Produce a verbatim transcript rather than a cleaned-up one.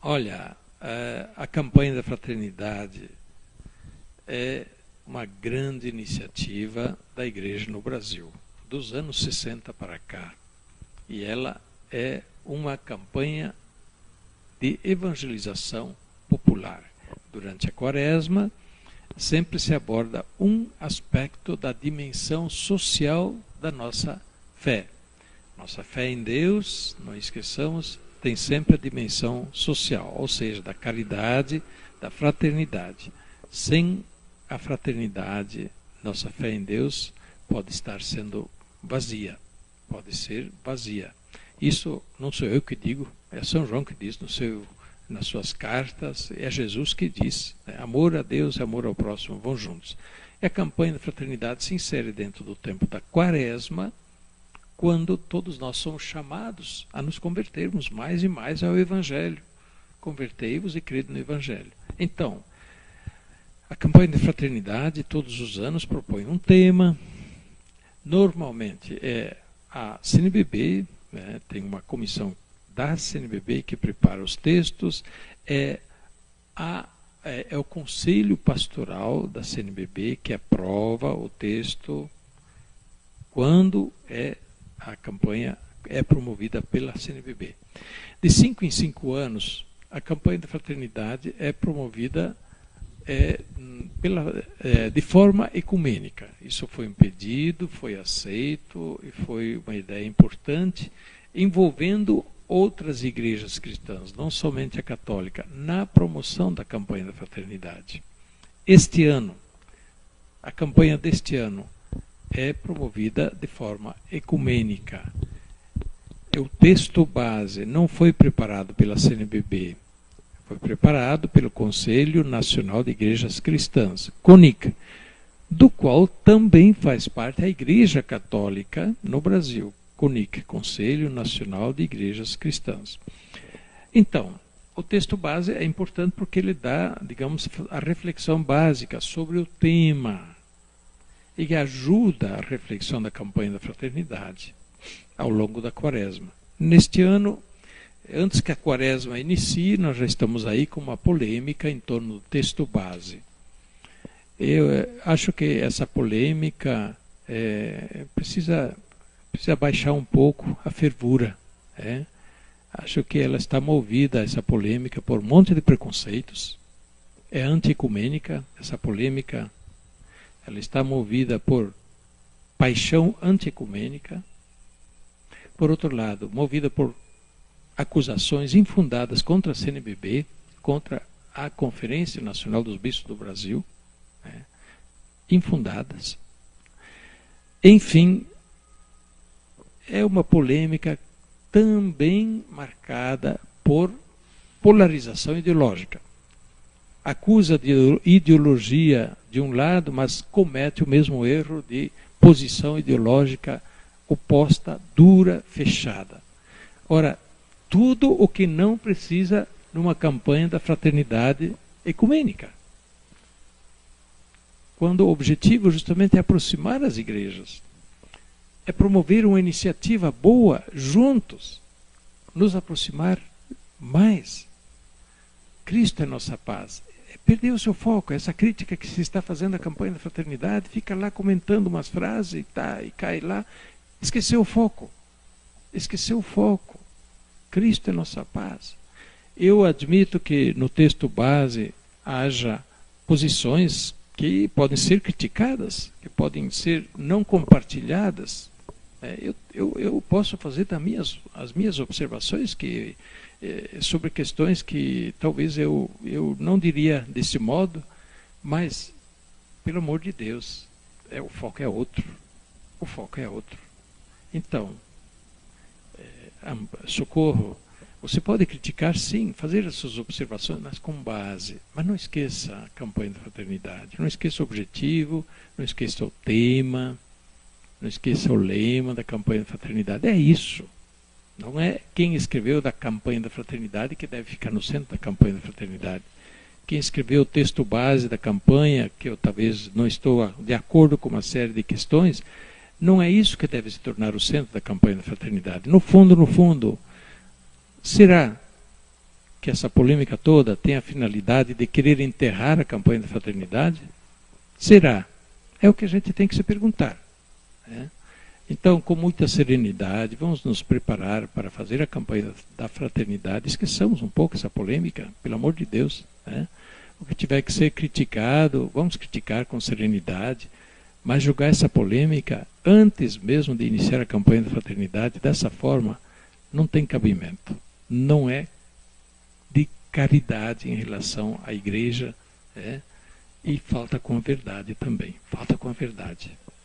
Olha, a, a campanha da fraternidade é uma grande iniciativa da Igreja no Brasil, dos anos sessenta para cá. E ela é uma campanha de evangelização popular. Durante a Quaresma, sempre se aborda um aspecto da dimensão social da nossa fé. Nossa fé em Deus, não esqueçamos, tem sempre a dimensão social, ou seja, da caridade, da fraternidade. Sem a fraternidade, nossa fé em Deus pode estar sendo vazia, pode ser vazia. Isso não sou eu que digo, é São João que diz no seu, nas suas cartas, é Jesus que diz, né? Amor a Deus e amor ao próximo vão juntos. E a campanha da fraternidade se insere dentro do tempo da Quaresma, quando todos nós somos chamados a nos convertermos mais e mais ao Evangelho. Convertei-vos e crede no Evangelho. Então, a campanha de fraternidade, todos os anos, propõe um tema. Normalmente é a C N B B, né, tem uma comissão da C N B B que prepara os textos, é, a, é, é o Conselho Pastoral da C N B B que aprova o texto quando é a campanha é promovida pela C N B B. De cinco em cinco anos, a campanha da fraternidade é promovida é, pela, é, de forma ecumênica. Isso foi um pedido, foi aceito e foi uma ideia importante, envolvendo outras igrejas cristãs, não somente a católica, na promoção da campanha da fraternidade. Este ano, a campanha deste ano, é promovida de forma ecumênica. O texto base não foi preparado pela C N B B, foi preparado pelo Conselho Nacional de Igrejas Cristãs, CONIC, do qual também faz parte a Igreja Católica no Brasil, CONIC, Conselho Nacional de Igrejas Cristãs. Então, o texto base é importante porque ele dá, digamos, a reflexão básica sobre o tema, e que ajuda a reflexão da campanha da fraternidade ao longo da Quaresma. Neste ano, antes que a Quaresma inicie, nós já estamos aí com uma polêmica em torno do texto base. Eu acho que essa polêmica é, precisa, precisa baixar um pouco a fervura. É? Acho que ela está movida, essa polêmica, por um monte de preconceitos. É anti-ecumênica, essa polêmica. Ela está movida por paixão anti-ecumênica. Por outro lado, movida por acusações infundadas contra a C N B B, contra a Conferência Nacional dos Bispos do Brasil, né, infundadas. Enfim, é uma polêmica também marcada por polarização ideológica. Acusa de ideologia de um lado, mas comete o mesmo erro de posição ideológica oposta, dura, fechada. Ora, tudo o que não precisa numa campanha da fraternidade ecumênica. Quando o objetivo justamente é aproximar as igrejas, é promover uma iniciativa boa juntos, nos aproximar mais. Cristo é nossa paz. Perdeu o seu foco, essa crítica que se está fazendo à campanha da fraternidade, fica lá comentando umas frases e, tá, e cai lá, esqueceu o foco, esqueceu o foco. Cristo é nossa paz. Eu admito que no texto base haja posições que podem ser criticadas, que podem ser não compartilhadas. É, eu, eu, eu posso fazer das minhas, as minhas observações que sobre questões que talvez eu, eu não diria desse modo, mas, pelo amor de Deus, é, o foco é outro. O foco é outro. Então, é, Socorro, você pode criticar, sim, fazer as suas observações, mas com base. Mas não esqueça a campanha da fraternidade, não esqueça o objetivo, não esqueça o tema, não esqueça o lema da campanha da fraternidade. É isso. Não é quem escreveu da campanha da fraternidade que deve ficar no centro da campanha da fraternidade. Quem escreveu o texto base da campanha, que eu talvez não estou de acordo com uma série de questões, não é isso que deve se tornar o centro da campanha da fraternidade. No fundo, no fundo, será que essa polêmica toda tem a finalidade de querer enterrar a campanha da fraternidade? Será? É o que a gente tem que se perguntar, né? Então, com muita serenidade, vamos nos preparar para fazer a campanha da fraternidade. Esqueçamos um pouco essa polêmica, pelo amor de Deus, né? O que tiver que ser criticado, vamos criticar com serenidade, mas jogar essa polêmica antes mesmo de iniciar a campanha da fraternidade, dessa forma, não tem cabimento. Não é de caridade em relação à igreja, né? E falta com a verdade também. Falta com a verdade.